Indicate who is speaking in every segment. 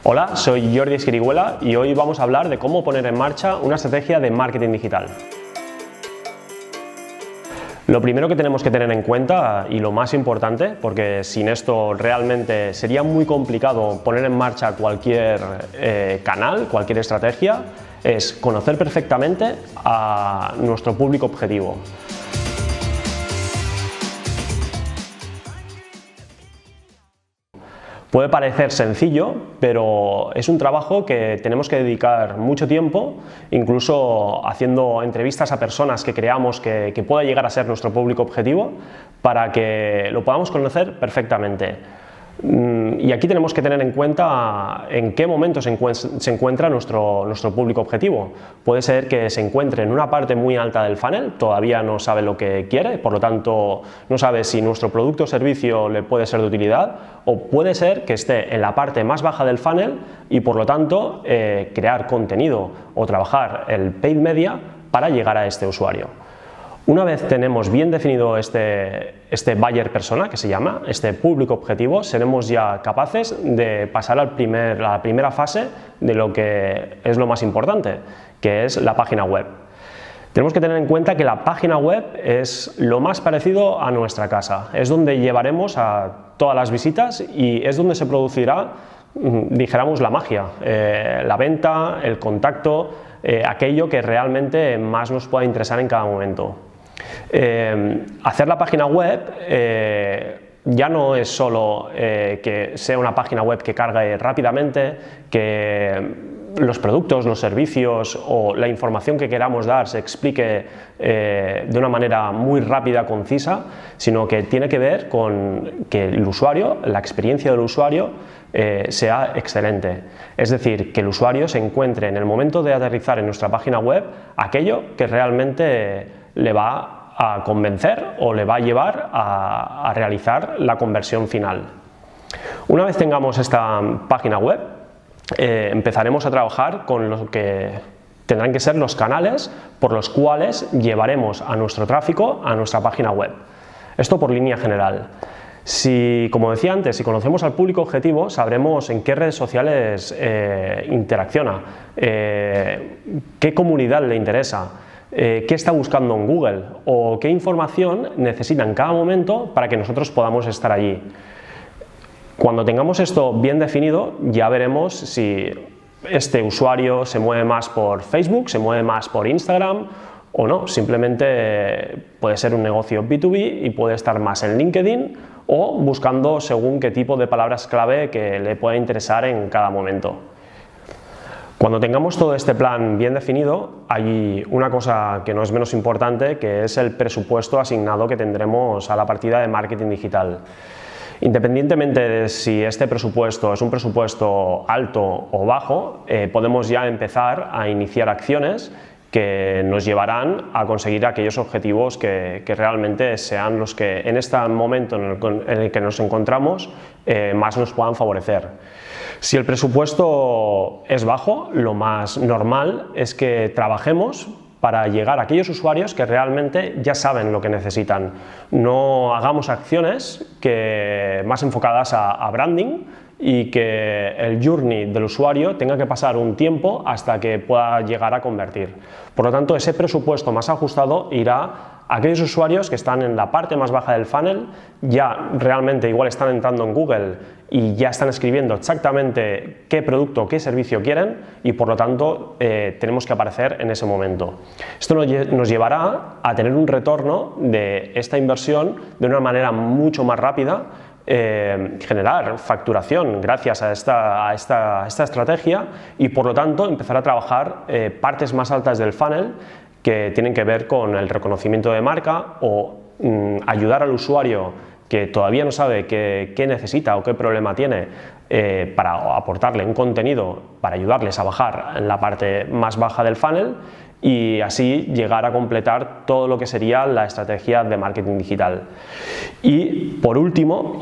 Speaker 1: Hola, soy Jordi Esquiriguela y hoy vamos a hablar de cómo poner en marcha una estrategia de marketing digital. Lo primero que tenemos que tener en cuenta, y lo más importante, porque sin esto realmente sería muy complicado poner en marcha cualquier canal, cualquier estrategia, es conocer perfectamente a nuestro público objetivo. Puede parecer sencillo, pero es un trabajo que tenemos que dedicar mucho tiempo, incluso haciendo entrevistas a personas que creamos que pueda llegar a ser nuestro público objetivo, para que lo podamos conocer perfectamente. Y aquí tenemos que tener en cuenta en qué momento se encuentra nuestro público objetivo. Puede ser que se encuentre en una parte muy alta del funnel, todavía no sabe lo que quiere, por lo tanto no sabe si nuestro producto o servicio le puede ser de utilidad, o puede ser que esté en la parte más baja del funnel y por lo tanto crear contenido o trabajar el paid media para llegar a este usuario. Una vez tenemos bien definido este buyer persona, que se llama, este público objetivo, seremos ya capaces de pasar a la primera fase de lo que es lo más importante, que es la página web. Tenemos que tener en cuenta que la página web es lo más parecido a nuestra casa, es donde llevaremos a todas las visitas y es donde se producirá, dijéramos, la magia, la venta, el contacto, aquello que realmente más nos pueda interesar en cada momento. Hacer la página web ya no es solo que sea una página web que cargue rápidamente, que los productos, los servicios o la información que queramos dar se explique de una manera muy rápida, concisa, sino que tiene que ver con que el usuario, la experiencia del usuario sea excelente. Es decir, que el usuario se encuentre en el momento de aterrizar en nuestra página web aquello que realmente le va a convencer o le va a llevar a realizar la conversión final. Una vez tengamos esta página web, empezaremos a trabajar con lo que tendrán que ser los canales por los cuales llevaremos a nuestro tráfico a nuestra página web. Esto por línea general. Como decía antes, si conocemos al público objetivo, sabremos en qué redes sociales interacciona, qué comunidad le interesa, qué está buscando en Google o qué información necesita en cada momento para que nosotros podamos estar allí. Cuando tengamos esto bien definido, ya veremos si este usuario se mueve más por Facebook, se mueve más por Instagram o no. Simplemente puede ser un negocio B2B y puede estar más en LinkedIn o buscando según qué tipo de palabras clave que le pueda interesar en cada momento. Cuando tengamos todo este plan bien definido, hay una cosa que no es menos importante, que es el presupuesto asignado que tendremos a la partida de marketing digital. Independientemente de si este presupuesto es un presupuesto alto o bajo, podemos ya empezar a iniciar acciones que nos llevarán a conseguir aquellos objetivos que realmente sean los que en este momento en el que nos encontramos más nos puedan favorecer. Si el presupuesto es bajo, lo más normal es que trabajemos para llegar a aquellos usuarios que realmente ya saben lo que necesitan. No hagamos acciones más enfocadas a branding y que el journey del usuario tenga que pasar un tiempo hasta que pueda llegar a convertir. Por lo tanto, ese presupuesto más ajustado irá a aquellos usuarios que están en la parte más baja del funnel, ya realmente igual están entrando en Google y ya están escribiendo exactamente qué producto, qué servicio quieren y por lo tanto tenemos que aparecer en ese momento. Esto nos llevará a tener un retorno de esta inversión de una manera mucho más rápida, generar facturación gracias a esta estrategia y por lo tanto empezar a trabajar partes más altas del funnel que tienen que ver con el reconocimiento de marca o ayudar al usuario que todavía no sabe qué necesita o qué problema tiene para aportarle un contenido para ayudarles a bajar en la parte más baja del funnel y así llegar a completar todo lo que sería la estrategia de marketing digital. Y por último,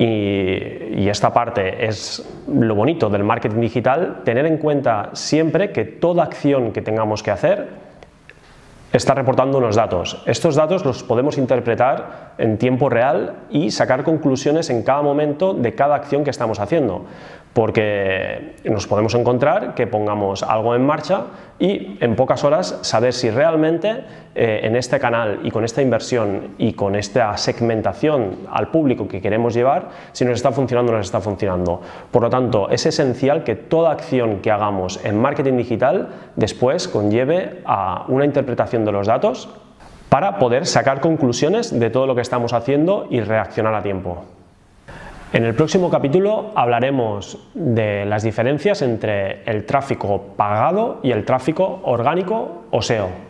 Speaker 1: y esta parte es lo bonito del marketing digital, tener en cuenta siempre que toda acción que tengamos que hacer está reportando unos datos. Estos datos los podemos interpretar en tiempo real y sacar conclusiones en cada momento de cada acción que estamos haciendo. porque nos podemos encontrar que pongamos algo en marcha y en pocas horas saber si realmente en este canal y con esta inversión y con esta segmentación al público que queremos llevar, si nos está funcionando o no nos está funcionando. Por lo tanto, es esencial que toda acción que hagamos en marketing digital después conlleve a una interpretación de los datos para poder sacar conclusiones de todo lo que estamos haciendo y reaccionar a tiempo. En el próximo capítulo hablaremos de las diferencias entre el tráfico pagado y el tráfico orgánico o SEO.